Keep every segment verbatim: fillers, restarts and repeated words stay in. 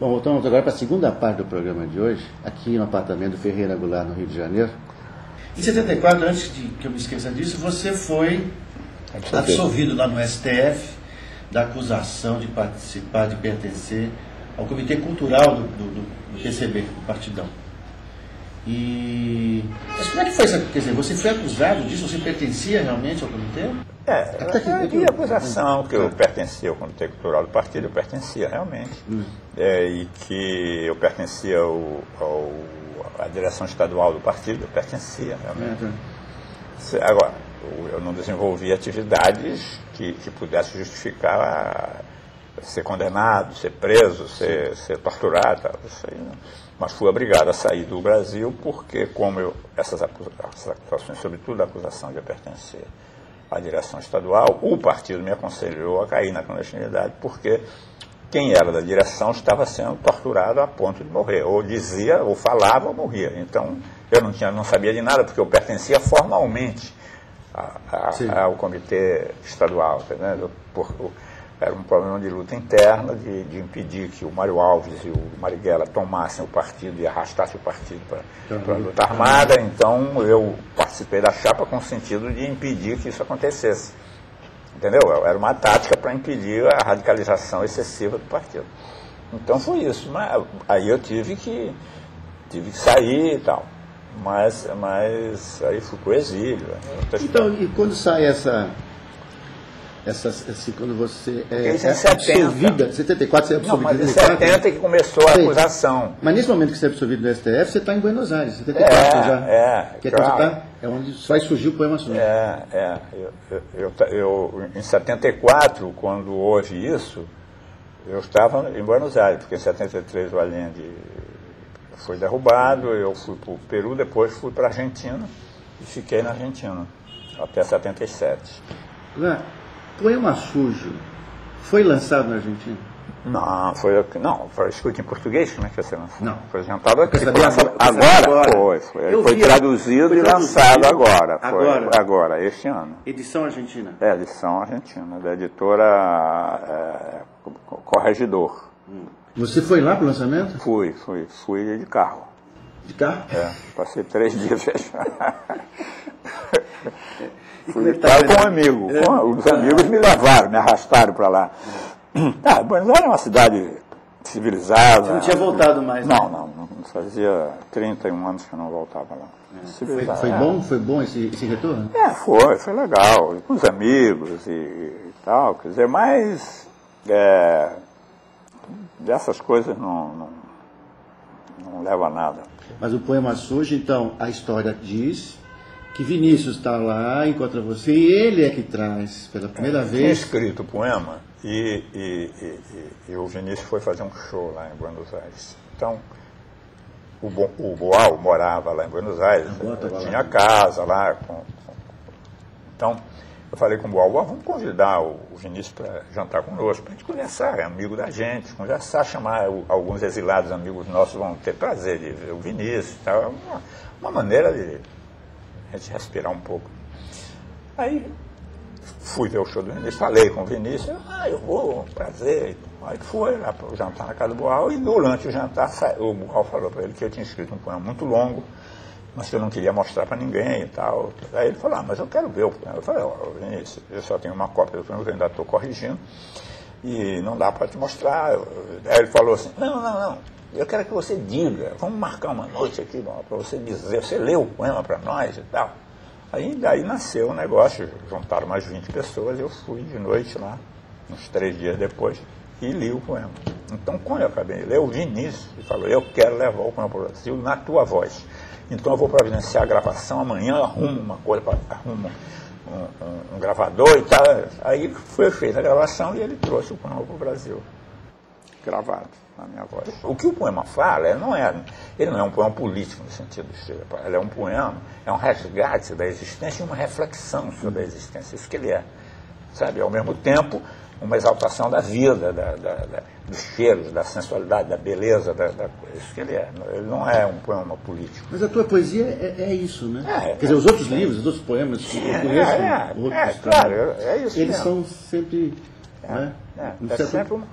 Bom, voltamos agora para a segunda parte do programa de hoje, aqui no apartamento do Ferreira Goulart, no Rio de Janeiro. Em setenta e quatro, antes de que eu me esqueça disso, você foi absolvido lá no S T F da acusação de participar, de pertencer ao Comitê Cultural do, do, do P C B, do Partidão. E... Mas como é que foi isso? Quer dizer, você foi acusado disso? Você pertencia realmente ao comitê? É, havia acusação que eu pertencia ao Comitê Cultural do Partido, eu pertencia realmente. Hum. É, e que eu pertencia ao, ao, à direção estadual do partido, eu pertencia realmente. É, é. Agora, eu não desenvolvi atividades que, que pudessem justificar ser condenado, ser preso, ser, ser torturado, isso aí não. Mas fui obrigado a sair do Brasil porque, como eu, essas acusações, sobretudo a acusação de eu pertencer à direção estadual, o partido me aconselhou a cair na clandestinidade porque quem era da direção estava sendo torturado a ponto de morrer, ou dizia, ou falava, ou morria. Então, eu não, tinha, não sabia de nada porque eu pertencia formalmente a, a, ao comitê estadual, tá vendo? Por, Era um problema de luta interna, de, de impedir que o Mário Alves e o Marighella tomassem o partido e arrastassem o partido para a luta armada. Então, eu participei da chapa com o sentido de impedir que isso acontecesse. Entendeu? Era uma tática para impedir a radicalização excessiva do partido. Então, foi isso. Mas, aí eu tive que, tive que sair e tal. Mas, mas aí fui para o exílio. Então, e quando sai essa... Essas, assim, quando você é, é absolvida, em setenta e quatro você é absolvido. Não, mas em setenta que começou a acusação. Mas nesse momento que você é absolvido do S T F, você está em Buenos Aires, setenta e quatro é, já. É, que é, claro. tá, é onde vai surgir o Poema Sujo. É, é. Eu, eu, eu, eu, em setenta e quatro, quando houve isso, eu estava em Buenos Aires, porque em setenta e três o Allende foi derrubado, eu fui para o Peru, depois fui para a Argentina e fiquei na Argentina, até setenta e sete. Ué, Poema Sujo foi lançado na Argentina? Não, foi, não, foi escrito em português, como é que vai ser lançado? Não. Foi apresentado aqui. Foi lançado agora? agora? Foi, foi, foi traduzido foi e lançado agora. Foi, agora? Agora, este ano. Edição argentina? É, edição argentina, da editora é, Corregidor. Hum. Você foi lá para o lançamento? Fui, fui, fui de carro. De carro? É, passei três dias fechado. Fui tá com um amigo. É. Com, os amigos me levaram, me arrastaram para lá. Ah, Buenos Aires é uma cidade civilizada. Você não tinha voltado mais? Não, né? não, não. Fazia trinta e um anos que eu não voltava lá. É. Foi, foi bom? Foi bom esse, esse retorno? É, foi, foi legal. Com os amigos e, e tal. Quer dizer, mas é, dessas coisas não, não, não leva a nada. Mas o Poema Sujo, então, a história diz que Vinícius está lá, encontra você, e ele é que traz, pela primeira é, vez... Tinha escrito o poema, e, e, e, e, e o Vinícius foi fazer um show lá em Buenos Aires. Então, o, Bo, o Boal morava lá em Buenos Aires, tinha lá. casa lá. Com, com, então, eu falei com o Boal, vamos convidar o, o Vinícius para jantar conosco, para a gente conversar, é amigo da gente, conversar, chamar o, alguns exilados amigos nossos, vão ter prazer de ver o Vinícius e tal. Uma, uma maneira de a gente respirar um pouco. Aí fui ver o show do Vinícius, falei com o Vinícius, ah, eu vou, prazer. Aí foi lá para o jantar na casa do Boal, e durante o jantar o Boal falou para ele que eu tinha escrito um poema muito longo, mas que eu não queria mostrar para ninguém e tal. Aí ele falou, ah, mas eu quero ver o poema. Eu falei, ó, oh, Vinícius, eu só tenho uma cópia do poema que eu ainda estou corrigindo, e não dá para te mostrar. Aí ele falou assim, não, não, não. Eu quero que você diga, vamos marcar uma noite aqui para você dizer, você lê o poema para nós e tal. Aí daí nasceu o negócio, juntaram mais vinte pessoas, eu fui de noite lá, uns três dias depois, e li o poema. Então, quando eu acabei de ler, o Vinícius falou, eu quero levar o poema para o Brasil na tua voz. Então eu vou providenciar a gravação, amanhã eu arrumo uma coisa, arrumo um, um, um gravador e tal. Aí foi feita a gravação e ele trouxe o poema para o Brasil, gravado. A minha voz. O que o poema fala, ele não é, ele não é um poema político no sentido de ser, ele é um poema, é um resgate da existência e uma reflexão sobre a existência, isso que ele é, sabe, ao mesmo tempo uma exaltação da vida, da, da, da, dos cheiros, da sensualidade, da beleza, da, da, isso que ele é, ele não é um poema político. Mas a tua poesia é, é isso, né? É, Quer dizer, os outros livros, os outros poemas que eu conheço, é, é, outros, é, claro, é isso eles mesmo. são sempre, é, né? É, Um é certo... sempre um,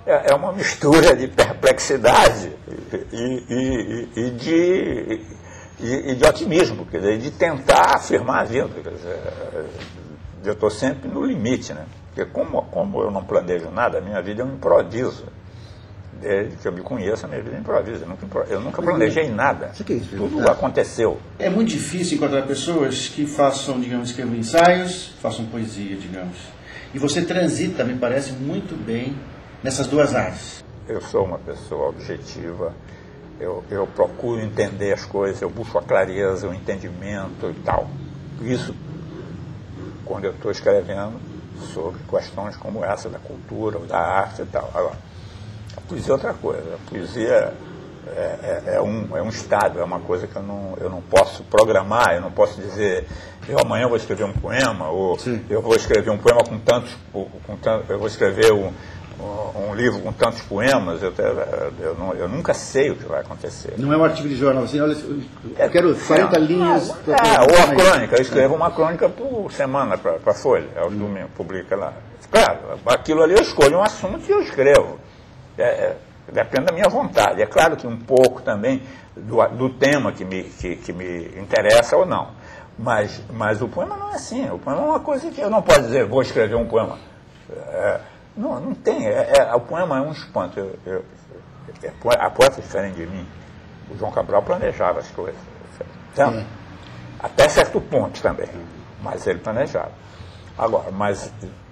é, é uma mistura de perplexidade e, e, e, de, e, e de otimismo, quer dizer, de tentar afirmar a vida. Quer dizer, eu estou sempre no limite, né? Porque como, como eu não planejo nada, a minha vida é um improviso. Desde que eu me conheço, a minha vida é improviso. Eu nunca, eu nunca planejei nada. Tudo aconteceu. É muito difícil encontrar pessoas que façam, digamos, escrevam ensaios, façam poesia, digamos. E você transita, me parece, muito bem nessas duas áreas. Eu sou uma pessoa objetiva, eu, eu procuro entender as coisas, eu busco a clareza, o entendimento e tal. Isso, quando eu estou escrevendo sobre questões como essa da cultura, da arte e tal. Agora, a poesia é outra coisa. A poesia é, é, é, um, é um estado, é uma coisa que eu não, eu não posso programar, eu não posso dizer, eu amanhã vou escrever um poema, ou Sim. eu vou escrever um poema com tantos, com tantos eu vou escrever um, um, um livro com tantos poemas, eu, eu, não, eu nunca sei o que vai acontecer. Não é um artigo de jornal, assim, olha, eu quero quarenta não, linhas... Não, é, ou a crônica, eu escrevo uma crônica por semana para a Folha, aos hum. domingos, publica lá. Claro, aquilo ali eu escolho um assunto e eu escrevo. É, é, depende da minha vontade. É claro que um pouco também do, do tema que me, que, que me interessa ou não. Mas, mas o poema não é assim. O poema é uma coisa que eu não posso dizer, vou escrever um poema. É, não, não tem. É, é, o poema é um espanto. Eu, eu, é, a poeta diferente de mim. O João Cabral planejava as coisas. Então, é. Até certo ponto também. Mas ele planejava. Agora, mas...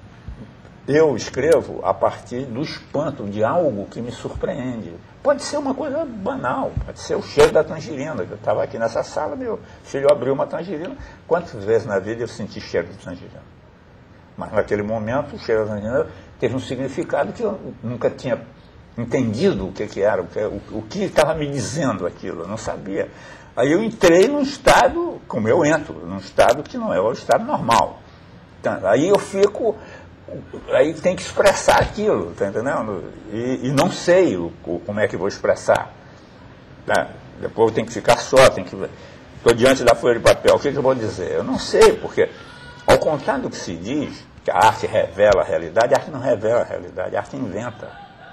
eu escrevo a partir do espanto de algo que me surpreende. Pode ser uma coisa banal, pode ser o cheiro da tangerina. Eu estava aqui nessa sala, meu filho abriu uma tangerina. Quantas vezes na vida eu senti cheiro de tangerina? Mas naquele momento o cheiro da tangerina teve um significado que eu nunca tinha entendido o que, que era, o que, o, o que estava me dizendo aquilo, eu não sabia. Aí eu entrei num estado, como eu entro, num estado que não é o estado normal. Então, aí eu fico... aí tem que expressar aquilo, tá entendendo? E, e não sei o, o, como é que vou expressar. Tá? Depois eu tenho que ficar só, tenho que... estou diante da folha de papel, o que, que eu vou dizer? Eu não sei, porque, ao contrário do que se diz, que a arte revela a realidade, a arte não revela a realidade, a arte inventa.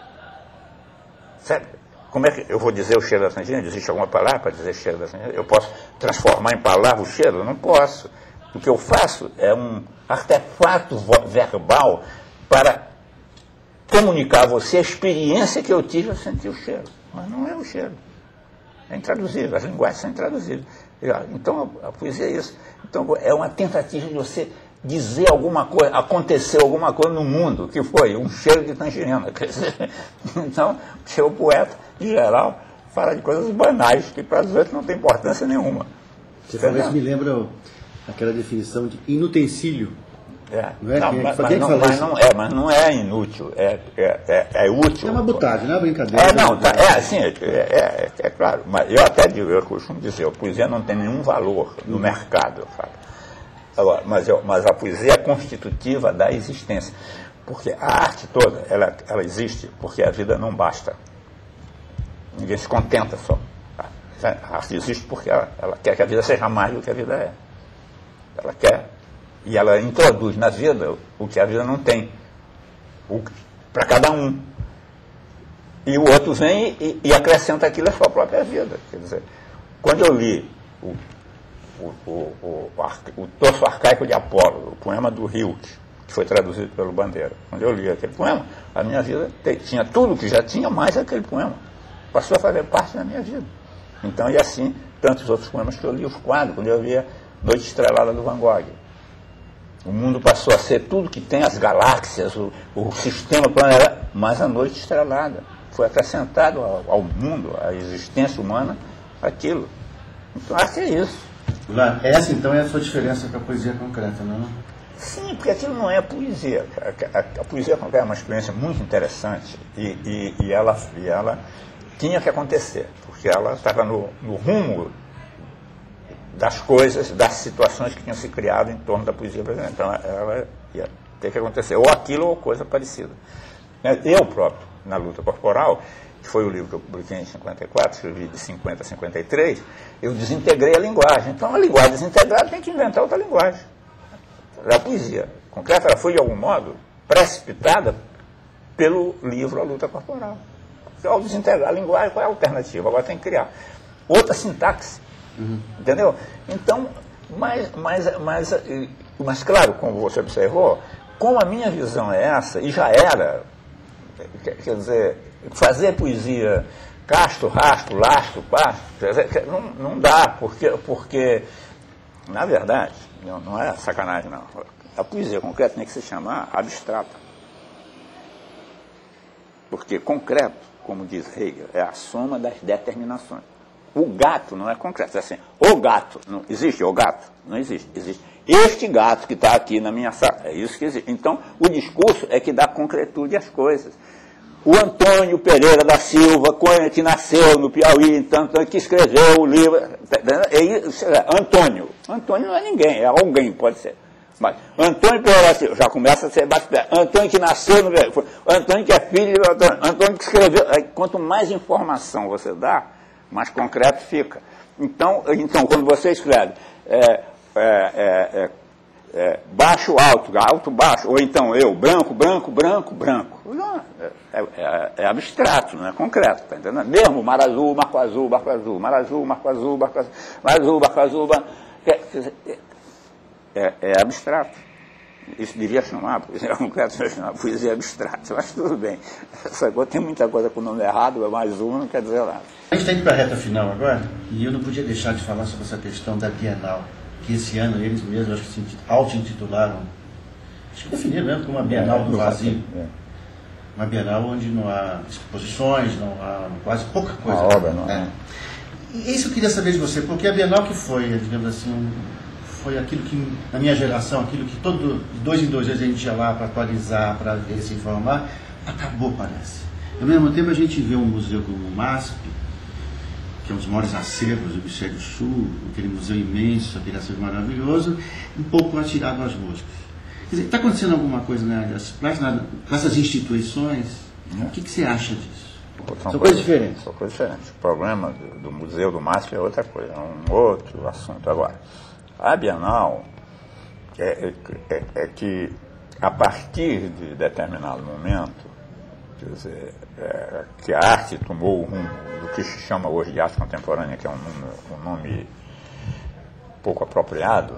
Sabe? Como é que eu vou dizer o cheiro da tangerina? Existe alguma palavra para dizer cheiro da tangerina? Eu posso transformar em palavra o cheiro? Eu não posso. O que eu faço é um artefato verbal para comunicar a você a experiência que eu tive ao sentir o cheiro. Mas não é o cheiro. É intraduzível, as linguagens são intraduzíveis. Então, a poesia é isso. Então, é uma tentativa de você dizer alguma coisa, aconteceu alguma coisa no mundo, que foi um cheiro de tangerina. Quer dizer, então, o seu poeta, em geral, fala de coisas banais, que para os outros não tem importância nenhuma. Você falou isso, me lembra aquela definição de inutensílio. É. Não é? Não, mas, mas, não, mas, não é, mas não é inútil, é, é, é, é útil. É uma butagem, não é brincadeira. É, não, tá, é assim, é, é, é claro. Mas eu até digo, eu costumo dizer, a poesia não tem nenhum valor no hum. mercado, eu falo. Agora, mas, eu, mas a poesia é constitutiva da existência. Porque a arte toda, ela, ela existe porque a vida não basta. Ninguém se contenta só. A arte existe porque ela, ela quer que a vida seja mais do que a vida é. Ela quer. E ela introduz na vida o que a vida não tem. Para cada um. E o outro vem e, e acrescenta aquilo à sua própria vida. Quer dizer, quando eu li o, o, o, o, o, o Torso Arcaico de Apolo, o poema do Rilke, que foi traduzido pelo Bandeira, quando eu li aquele poema, a minha vida te, tinha tudo que já tinha, mais aquele poema. Passou a fazer parte da minha vida. Então, e assim, tantos outros poemas que eu li, os quadros, quando eu lia Noite Estrelada do Van Gogh. O mundo passou a ser tudo que tem, as galáxias, o, o sistema planetário, mas a noite estrelada. Foi acrescentado ao, ao mundo, à existência humana, aquilo. Então, acho que é isso. Essa, então, é a sua diferença com a poesia concreta, não é? Sim, porque aquilo não é poesia. A, a, a poesia concreta é uma experiência muito interessante e, e, e, ela, e ela tinha que acontecer, porque ela estava no, no rumo das coisas, das situações que tinham se criado em torno da poesia brasileira. Então, ela ia ter que acontecer, ou aquilo ou coisa parecida. Eu próprio, na Luta Corporal, que foi o livro que eu publiquei em cinquenta e quatro, escrevi de cinquenta a cinquenta e três, eu desintegrei a linguagem. Então, a linguagem desintegrada tem que inventar outra linguagem. A poesia concreta, ela foi, de algum modo, precipitada pelo livro A Luta Corporal. Ao desintegrar a linguagem, qual é a alternativa? Agora tem que criar outra sintaxe. Uhum. Entendeu? Então, mas, mas, mas, mas, claro, como você observou, como a minha visão é essa, e já era, quer dizer, fazer poesia casto, rasto, lastro, pasto, não, não dá, porque, porque, na verdade, não, não é sacanagem, não. A poesia concreta tem que se chamar abstrata. Porque concreto, como diz Hegel, é a soma das determinações. O gato não é concreto, é assim, o gato, não existe o gato? Não existe, existe este gato que está aqui na minha sala, é isso que existe. Então, o discurso é que dá concretude às coisas. O Antônio Pereira da Silva, que nasceu no Piauí, então, que escreveu o livro, é Antônio. Antônio não é ninguém, é alguém, pode ser. Mas Antônio Pereira da Silva, já começa a ser bate-pé. Antônio que nasceu no Piauí, Antônio que é filho de Antônio, Antônio que escreveu. Quanto mais informação você dá, mais concreto fica. Então, então quando você escreve é, é, é, é, é, baixo, alto, alto, baixo, ou então eu, branco, branco, branco, branco, não, é, é, é abstrato, não é concreto, tá entendendo? Mesmo mar azul, marco azul, barco azul, mar azul, marco azul, barco azul, mar azul, barco azul, barco, é, é, é abstrato. Isso devia chamar, poesia concreta, devia chamar poesia abstrata, mas tudo bem. Só que tem muita coisa com o nome errado, mais uma não quer dizer nada. A gente está indo para a reta final agora, e eu não podia deixar de falar sobre essa questão da Bienal, que esse ano eles mesmos, acho que se auto-intitularam, acho que definiram mesmo como uma Bienal do Vazio. Uma Bienal onde não há exposições, não há quase pouca coisa. Uma obra, não é? é. E isso eu queria saber de você, porque a Bienal que foi, digamos assim, um, foi aquilo que, na minha geração, aquilo que todo, de dois em dois anos a gente ia lá para atualizar, para ver, se informar, acabou, parece. Ao mesmo tempo a gente vê um museu como o MASP, que é um dos maiores acervos do Hemisfério Sul, aquele museu imenso, aquele acervo maravilhoso, um pouco atirado às moscas. Quer dizer, está acontecendo alguma coisa nessas, nessas instituições? É. O que, que você acha disso? São, são coisas diferentes. São coisas diferentes. O problema do, do museu do MASP é outra coisa, é um outro assunto. Agora, a Bienal é, é, é que, a partir de determinado momento, quer dizer, é, que a arte tomou o rumo do que se chama hoje de arte contemporânea, que é um nome, um nome pouco apropriado,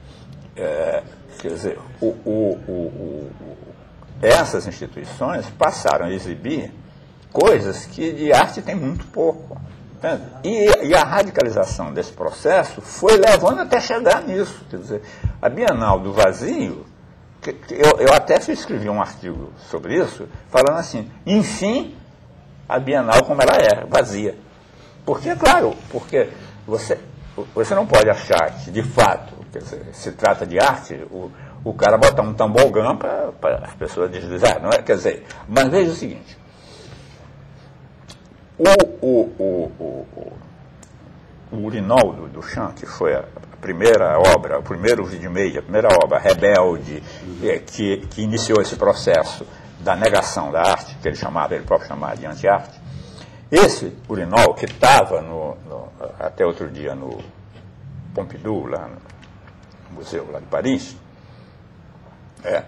é, quer dizer, o, o, o, o, essas instituições passaram a exibir coisas que de arte tem muito pouco. E, e a radicalização desse processo foi levando até chegar nisso. Quer dizer, a Bienal do Vazio, que, que eu, eu até escrevi um artigo sobre isso, falando assim, enfim, a Bienal como ela é, vazia. Porque, claro, porque você, você não pode achar que, de fato, quer dizer, se trata de arte, o, o cara botar um tamborgão para as pessoas deslizar, não é? Quer dizer, mas veja o seguinte, O, o, o, o, o Urinol do Duchamp, que foi a primeira obra, o primeiro vídeo-meio, a primeira obra rebelde, que, que iniciou esse processo da negação da arte, que ele chamava, ele próprio chamava de anti-arte, esse Urinol, que estava no, no, até outro dia no Pompidou, lá no museu lá de Paris, é,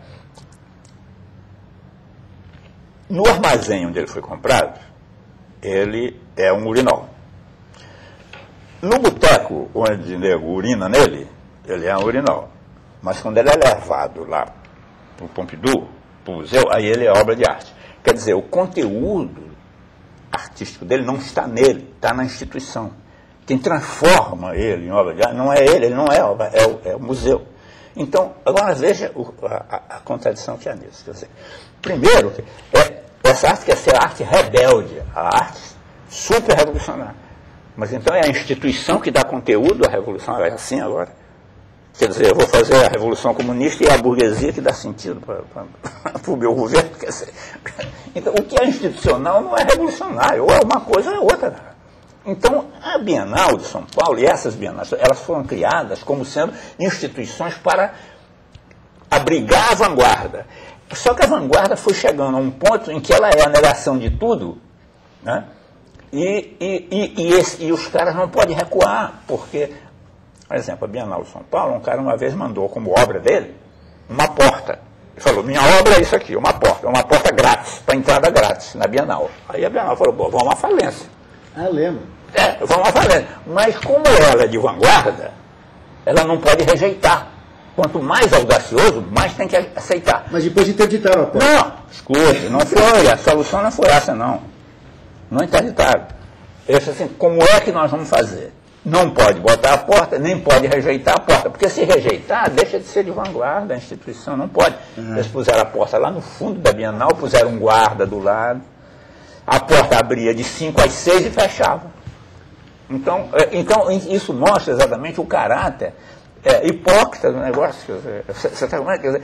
no armazém onde ele foi comprado, ele é um urinol. No boteco onde o nego urina nele, ele é um urinol. Mas quando ele é levado lá para o Pompidou, para o museu, aí ele é obra de arte. Quer dizer, o conteúdo artístico dele não está nele, está na instituição. Quem transforma ele em obra de arte não é ele, ele não é obra, é o, é o museu. Então, agora veja o, a, a contradição que há nisso. Quer dizer, primeiro, é essa arte quer ser a arte rebelde, a arte super revolucionária. Mas então é a instituição que dá conteúdo à revolução, é assim agora. Quer dizer, eu vou fazer a revolução comunista e é a burguesia que dá sentido para o meu governo. Quer dizer, então, o que é institucional não é revolucionário, ou é uma coisa ou é outra. Então, a Bienal de São Paulo e essas bienais, elas foram criadas como sendo instituições para abrigar a vanguarda. Só que a vanguarda foi chegando a um ponto em que ela é a negação de tudo, né? e, e, e, e, esse, e os caras não podem recuar, porque, por exemplo, a Bienal de São Paulo, um cara uma vez mandou como obra dele uma porta, Ele falou, minha obra é isso aqui, uma porta, uma porta grátis, para entrada grátis, na Bienal. Aí a Bienal falou, pô, vamos à falência. Ah, lembro. É, vamos à falência. Mas como ela é de vanguarda, ela não pode rejeitar. Quanto mais audacioso, mais tem que aceitar. Mas depois interditaram a porta. Não, escute, não foi, a solução não foi essa, não. Não interditaram. Eu disse assim, como é que nós vamos fazer? Não pode botar a porta, nem pode rejeitar a porta, porque se rejeitar, deixa de ser de vanguarda a instituição, não pode. Uhum. Eles puseram a porta lá no fundo da Bienal, puseram um guarda do lado, a porta abria de cinco às seis e fechava. Então, então isso mostra exatamente o caráter é, hipócrita do negócio. Você está vendo? Quer dizer,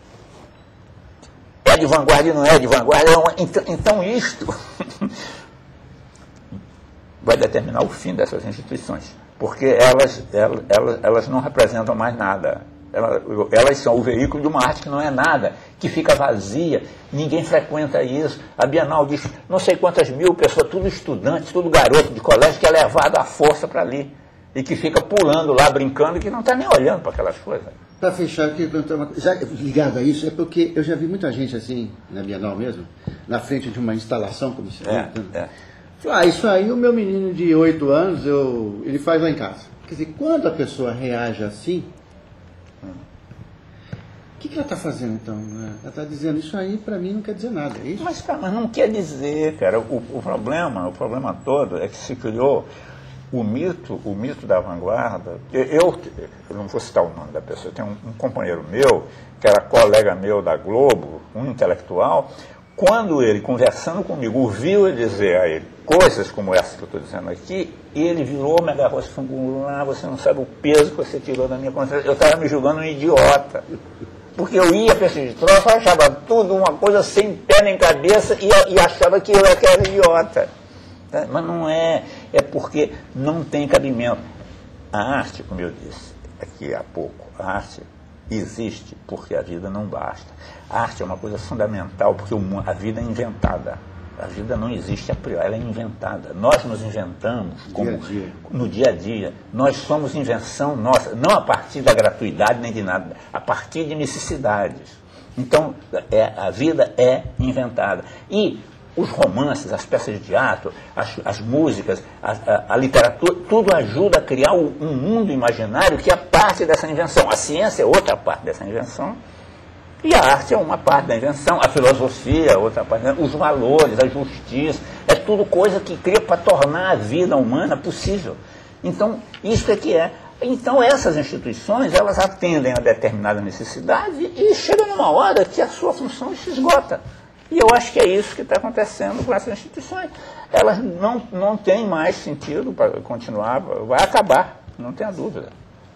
é de vanguarda e não é de vanguarda. É uma, então, então isto vai determinar o fim dessas instituições, porque elas, elas, elas, elas não representam mais nada. Elas, elas são o veículo de uma arte que não é nada, que fica vazia, ninguém frequenta isso. A Bienal diz, não sei quantas mil pessoas, tudo estudante, tudo garoto de colégio, que é levado à força para ali, e que fica pulando lá, brincando, e que não está nem olhando para aquelas coisas. Para fechar, aqui, já ligado a isso, é porque eu já vi muita gente assim, na Bienal mesmo, na frente de uma instalação, como se é, é. Ah, isso aí o meu menino de oito anos, eu, ele faz lá em casa. Quer dizer, quando a pessoa reage assim, o que, que ela está fazendo então? Ela está dizendo, isso aí para mim não quer dizer nada, é isso? Mas, cara, mas não quer dizer, cara. O, o problema, o problema todo é que se criou o mito, o mito da vanguarda. Eu, eu não vou citar o nome da pessoa, tem um, um companheiro meu, que era colega meu da Globo, um intelectual. Quando ele, conversando comigo, ouviu eu dizer a ele coisas como essa que eu estou dizendo aqui, ele virou o mega-rosto e falou, ah, você não sabe o peso que você tirou da minha consciência. Eu estava me julgando um idiota. Porque eu ia para esse troço, achava tudo uma coisa sem pé nem cabeça e, e achava que eu era idiota. Mas não é, é porque não tem cabimento. A arte, como eu disse aqui há pouco, a arte existe porque a vida não basta. A arte é uma coisa fundamental porque a vida é inventada. A vida não existe a priori, ela é inventada. Nós nos inventamos como, dia dia. no dia a dia. Nós somos invenção nossa, não a partir da gratuidade nem de nada, a partir de necessidades. Então, é, a vida é inventada. E os romances, as peças de teatro, as, as músicas, a, a, a literatura, tudo ajuda a criar um mundo imaginário que é parte dessa invenção. A ciência é outra parte dessa invenção. E a arte é uma parte da invenção, a filosofia é outra parte, os valores, a justiça, é tudo coisa que cria para tornar a vida humana possível. Então, isso é que é. Então, essas instituições, elas atendem a determinada necessidade e chega numa hora que a sua função se esgota. E eu acho que é isso que está acontecendo com essas instituições. Elas não, não têm mais sentido para continuar, vai acabar, não tenha dúvida.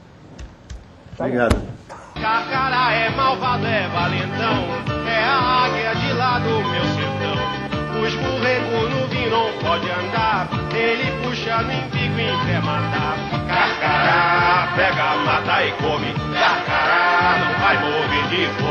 Tá Obrigado. Carcará é malvado, é valentão, é a águia de lá do meu sertão. Os borregos no vinho não pode andar, ele puxa no empico em pé matar. Carcará, pega, mata e come, Carcará não vai morrer de fome.